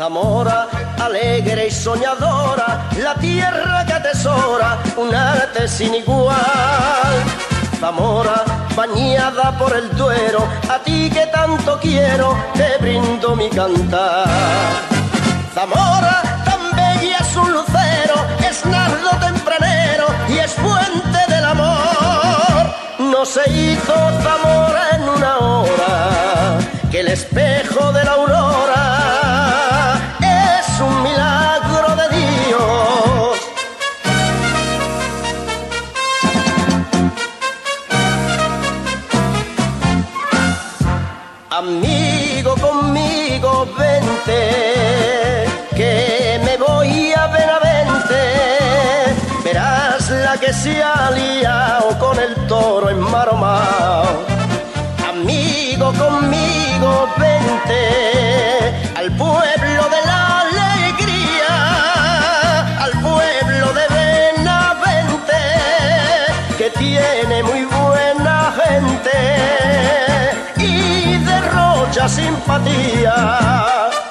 Zamora, alegre y soñadora, la tierra que atesora un arte sin igual. Zamora, bañada por el Duero, a ti que tanto quiero, te brindo mi cantar. Zamora, tan bella es un lucero, es nardo tempranero y es fuente del amor. No se hizo Zamora en una hora, que el espejo de la aurora es un milagro de Dios. Amigo, conmigo vente, que me voy a Benavente. Verás la que se ha liado con el toro enmaromao. Amigo, conmigo vente al pueblo de la alegría, al pueblo de Benavente, que tiene muy buena gente y derrocha simpatía.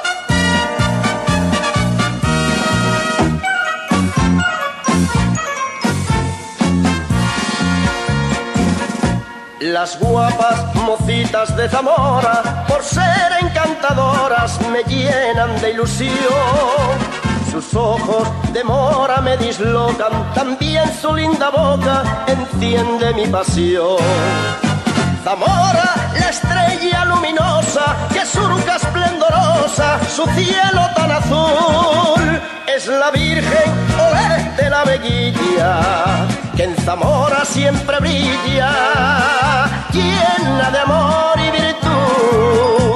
Las guapas mocitas de Zamora, por ser encantadoras, me llenan de ilusión. Sus ojos de mora me dislocan, también su linda boca enciende mi pasión. Zamora, la estrella luminosa que surca esplendorosa su cielo tan azul, es la Virgen olé de la Veguilla, que en Zamora siempre brilla, llena de amor y virtud.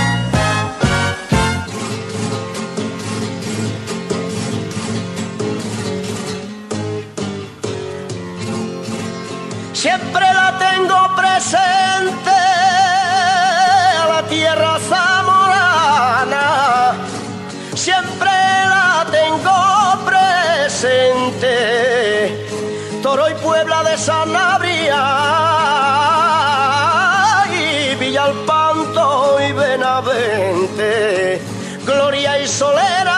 Siempre la tengo presente, a la tierra zamorana, siempre la tengo presente, Toro y Puebla de Sanabria, y Villalpanto y Benavente, Gloria y Solera